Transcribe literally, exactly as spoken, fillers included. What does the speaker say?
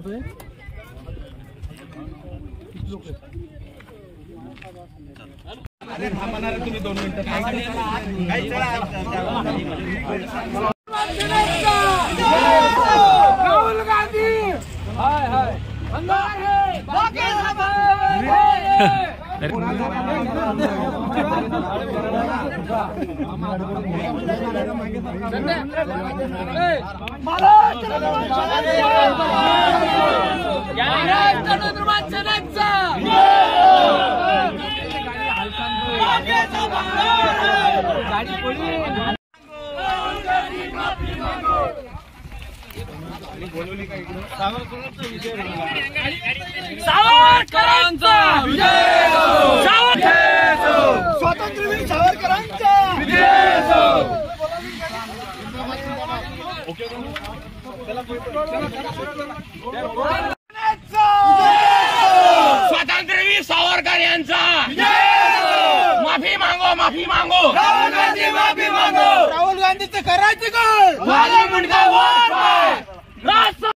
होतोय अरे थांबणार तुम्ही दोन मिनिटं काही चला राहुल गांधी हाय हाय अंगार है बाकी सब सावरकरांचा विजय हो, स्वातंत्र्यवीर सावरकरांचा विजय हो। स्वातंत्र्यवीर सावरकर यांचा माफी मागो माफी मागो राहुल गांधी माफी मागो राहुल गांधीचं करायचं काय